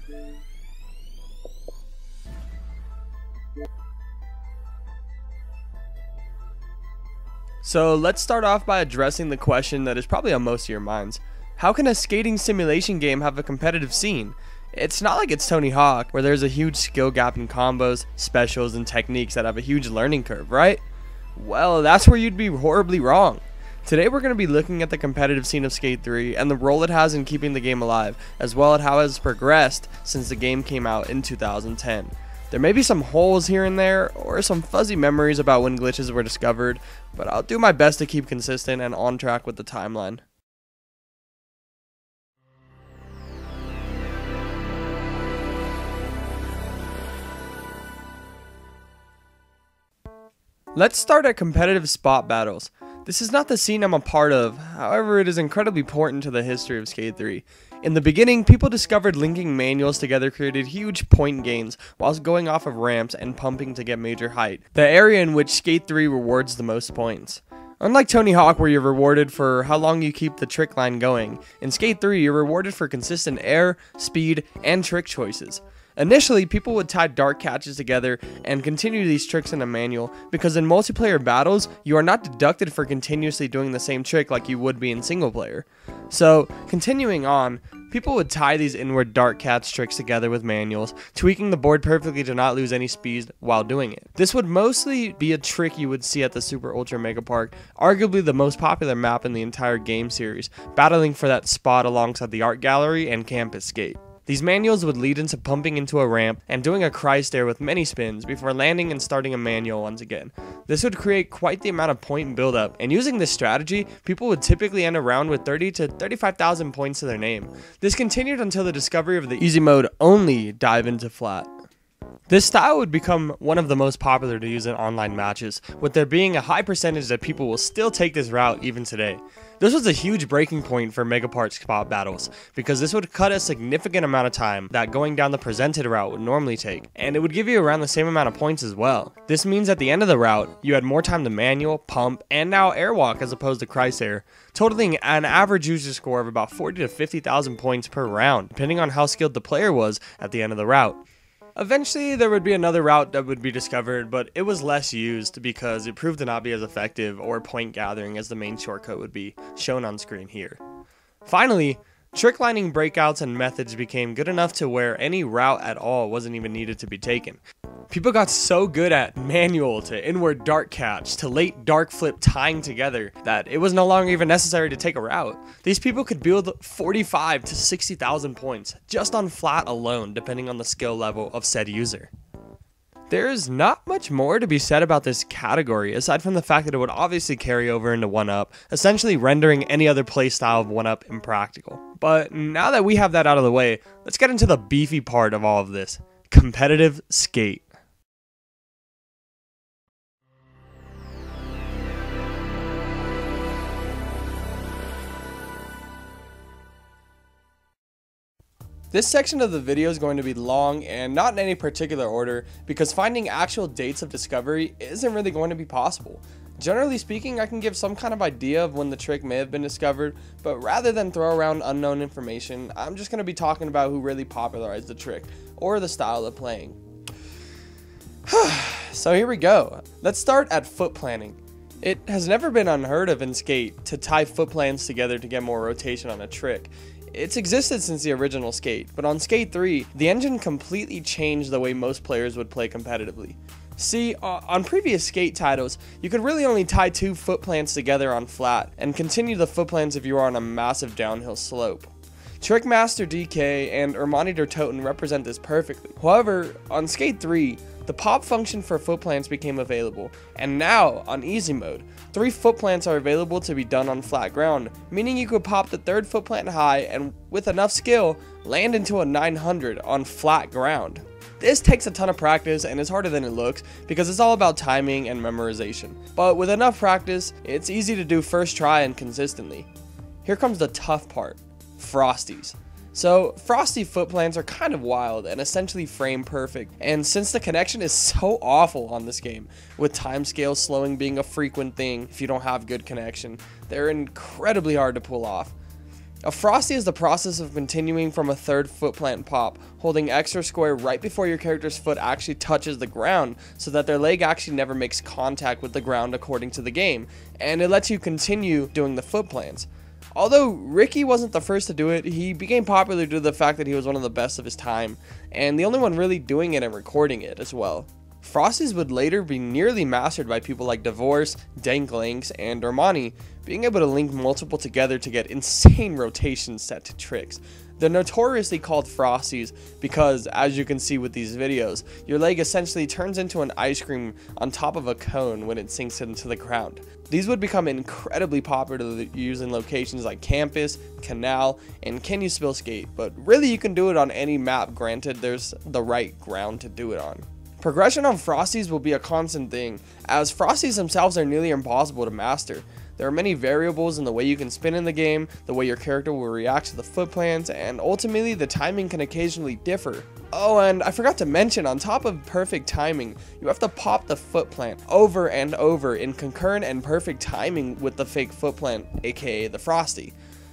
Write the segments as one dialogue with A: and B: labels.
A: So let's start off by addressing the question that is probably on most of your minds. How can a skating simulation game have a competitive scene? It's not like it's Tony Hawk, where there's a huge skill gap in combos, specials, and techniques that have a huge learning curve, right? Well, that's where you'd be horribly wrong. Today we're going to be looking at the competitive scene of Skate 3 and the role it has in keeping the game alive, as well as how it has progressed since the game came out in 2010. There may be some holes here and there, or some fuzzy memories about when glitches were discovered, but I'll do my best to keep consistent and on track with the timeline. Let's start at competitive spot battles. This is not the scene I'm a part of, however it is incredibly important to the history of Skate 3. In the beginning, people discovered linking manuals together created huge point gains whilst going off of ramps and pumping to get major height, the area in which Skate 3 rewards the most points. Unlike Tony Hawk, where you're rewarded for how long you keep the trick line going, in Skate 3 you're rewarded for consistent air, speed, and trick choices. Initially, people would tie dart catches together and continue these tricks in a manual because in multiplayer battles, you are not deducted for continuously doing the same trick like you would be in single player. So, continuing on, people would tie these inward dart catch tricks together with manuals, tweaking the board perfectly to not lose any speed while doing it. This would mostly be a trick you would see at the Super Ultra Mega Park, arguably the most popular map in the entire game series, battling for that spot alongside the art gallery and campus skate. These manuals would lead into pumping into a ramp and doing a Christ air with many spins before landing and starting a manual once again. This would create quite the amount of point buildup, and using this strategy, people would typically end a round with 30 to 35,000 points to their name. This continued until the discovery of the easy mode only dive into flat. This style would become one of the most popular to use in online matches, with there being a high percentage that people will still take this route even today. This was a huge breaking point for Megapart spot battles, because this would cut a significant amount of time that going down the presented route would normally take, and it would give you around the same amount of points as well. This means at the end of the route, you had more time to manual, pump, and now airwalk as opposed to Christ air, totaling an average user score of about 40 to 50,000 points per round, depending on how skilled the player was at the end of the route. Eventually, there would be another route that would be discovered, but it was less used because it proved to not be as effective or point gathering as the main shortcut would be, shown on screen here. Finally, trick lining breakouts and methods became good enough to where any route at all wasn't even needed to be taken. People got so good at manual to inward dart catch to late dark flip tying together that it was no longer even necessary to take a route. These people could build 45 to 60,000 points just on flat alone, depending on the skill level of said user. There's not much more to be said about this category, aside from the fact that it would obviously carry over into 1UP, essentially rendering any other playstyle of 1UP impractical. But now that we have that out of the way, let's get into the beefy part of all of this: competitive skate. This section of the video is going to be long and not in any particular order because finding actual dates of discovery isn't really going to be possible. Generally speaking, I can give some kind of idea of when the trick may have been discovered, but rather than throw around unknown information, I'm just going to be talking about who really popularized the trick or the style of playing. So here we go. Let's start at foot planning. It has never been unheard of in Skate to tie foot plans together to get more rotation on a trick. It's existed since the original Skate, but on Skate 3, the engine completely changed the way most players would play competitively. See, on previous Skate titles, you could really only tie two foot plants together on flat, and continue the foot plants if you are on a massive downhill slope. Trickmaster DK and Ermani der Toten represent this perfectly. However, on Skate 3, the pop function for foot plants became available, and now, on easy mode, 3 foot plants are available to be done on flat ground, meaning you could pop the 3rd foot plant high and, with enough skill, land into a 900 on flat ground. This takes a ton of practice and is harder than it looks because it's all about timing and memorization. But with enough practice, it's easy to do first try and consistently. Here comes the tough part: Frosties. So, Frosty foot plants are kind of wild and essentially frame perfect, and since the connection is so awful on this game, with timescale slowing being a frequent thing if you don't have good connection, they're incredibly hard to pull off. A Frosty is the process of continuing from a third foot plant pop, holding X or square right before your character's foot actually touches the ground so that their leg actually never makes contact with the ground according to the game, and it lets you continue doing the foot plants. Although Ricky wasn't the first to do it, he became popular due to the fact that he was one of the best of his time, and the only one really doing it and recording it as well. Frosties would later be nearly mastered by people like Divorce, Danklinks, and Dormani, being able to link multiple together to get insane rotations set to tricks. They're notoriously called Frosties because, as you can see with these videos, your leg essentially turns into an ice cream on top of a cone when it sinks into the ground. These would become incredibly popular to use in locations like Campus, Canal, and Can You Spill Skate, but really you can do it on any map, granted there's the right ground to do it on. Progression on Frosties will be a constant thing, as Frosties themselves are nearly impossible to master. There are many variables in the way you can spin in the game, the way your character will react to the foot plants, and ultimately the timing can occasionally differ. Oh, and I forgot to mention, on top of perfect timing, you have to pop the foot plant over and over in concurrent and perfect timing with the fake foot plant, aka the Frosty.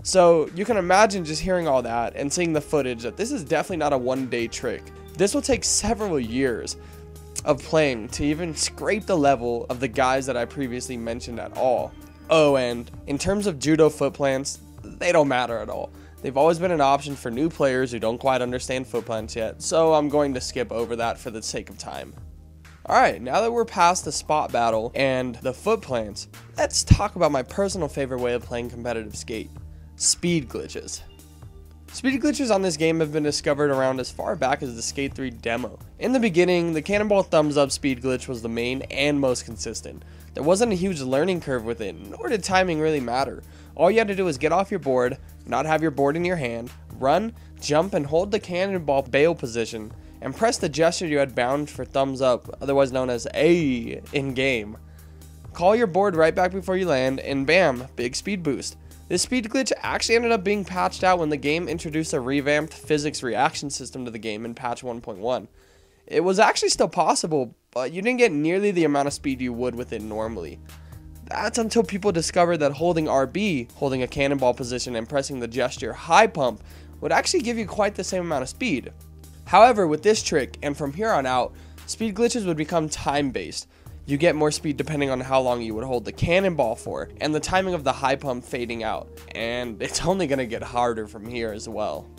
A: So you can imagine just hearing all that and seeing the footage that this is definitely not a one-day trick. This will take several years of playing to even scrape the level of the guys that I previously mentioned at all. Oh, and in terms of judo foot plants, they don't matter at all. They've always been an option for new players who don't quite understand foot plants yet, so I'm going to skip over that for the sake of time. Alright, now that we're past the spot battle and the foot plants, let's talk about my personal favorite way of playing competitive skate: speed glitches. Speed glitches on this game have been discovered around as far back as the Skate 3 demo. In the beginning, the cannonball thumbs up speed glitch was the main and most consistent. There wasn't a huge learning curve with it, nor did timing really matter. All you had to do was get off your board, not have your board in your hand, run, jump, and hold the cannonball bail position, and press the gesture you had bound for thumbs up, otherwise known as A in game. Call your board right back before you land, and bam, big speed boost. This speed glitch actually ended up being patched out when the game introduced a revamped physics reaction system to the game in patch 1.1. It was actually still possible, but you didn't get nearly the amount of speed you would with it normally. That's until people discovered that holding RB, holding a cannonball position, and pressing the gesture high pump would actually give you quite the same amount of speed. However, with this trick, and from here on out, speed glitches would become time-based. You get more speed depending on how long you would hold the cannonball for, and the timing of the high pump fading out, and it's only going to get harder from here as well.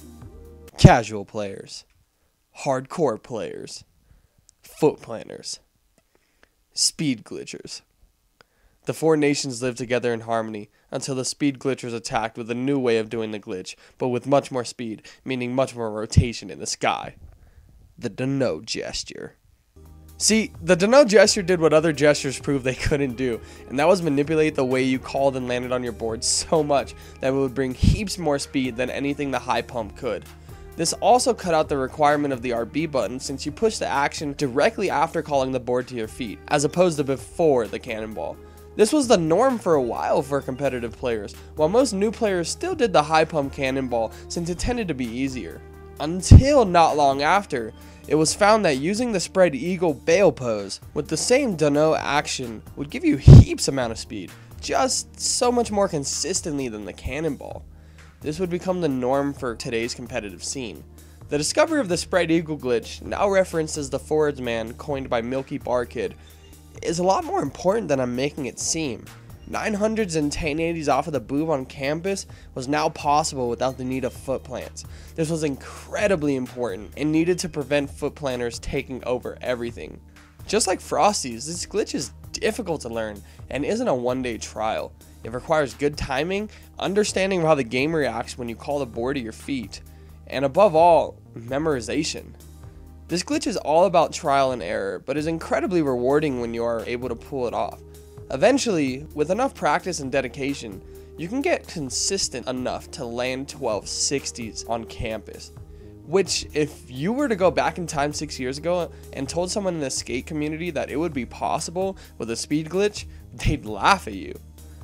A: Casual players, hardcore players, foot planters, speed glitchers. The four nations live together in harmony until the speed glitchers attacked with a new way of doing the glitch, but with much more speed, meaning much more rotation in the sky. The Dano gesture. See, the Dano gesture did what other gestures proved they couldn't do, and that was manipulate the way you called and landed on your board so much that it would bring heaps more speed than anything the high pump could. This also cut out the requirement of the RB button, since you push the action directly after calling the board to your feet, as opposed to before the cannonball. This was the norm for a while for competitive players, while most new players still did the high pump cannonball since it tended to be easier. Until not long after, it was found that using the spread eagle bail pose with the same Dano action would give you heaps amount of speed, just so much more consistently than the cannonball. This would become the norm for today's competitive scene. The discovery of the spread eagle glitch, now referenced as the Forwards Man coined by Milky Bar Kid, is a lot more important than I'm making it seem. 900s and 1080s off of the boob on Campus was now possible without the need of foot plants. This was incredibly important and needed to prevent foot planters taking over everything. Just like Frosties, this glitch is difficult to learn and isn't a one-day trial. It requires good timing, understanding how the game reacts when you call the board to your feet, and above all, memorization. This glitch is all about trial and error, but is incredibly rewarding when you are able to pull it off. Eventually, with enough practice and dedication, you can get consistent enough to land 1260s on Campus. Which, if you were to go back in time 6 years ago and told someone in the skate community that it would be possible with a speed glitch, they'd laugh at you.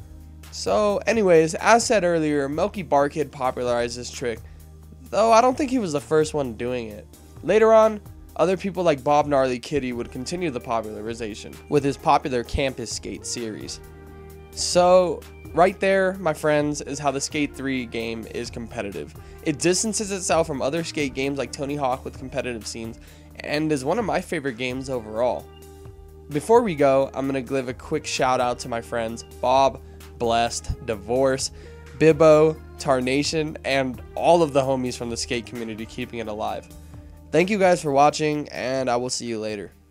A: So anyways, as said earlier, Milky Bar Kid popularized this trick, though I don't think he was the first one doing it. Later on, other people like Bob Gnarly Kitty would continue the popularization with his popular Campus Skate series. So, Right there, my friends, is how the Skate 3 game is competitive. It distances itself from other skate games like Tony Hawk with competitive scenes, and is one of my favorite games overall. Before we go, I'm going to give a quick shout out to my friends Bob, Blessed, Divorce, Bibbo, Tarnation, and all of the homies from the skate community keeping it alive. Thank you guys for watching, and I will see you later.